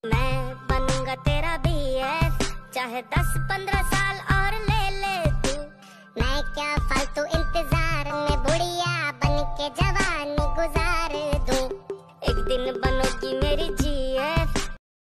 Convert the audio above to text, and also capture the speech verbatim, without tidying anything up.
मैं बनूंगा तेरा भी एफ, चाहे दस पंद्रह साल और ले ले तू। मैं क्या फालतू इंतजार में बुढ़िया बन के जवानी गुजार दूं। एक दिन बनोगी मेरी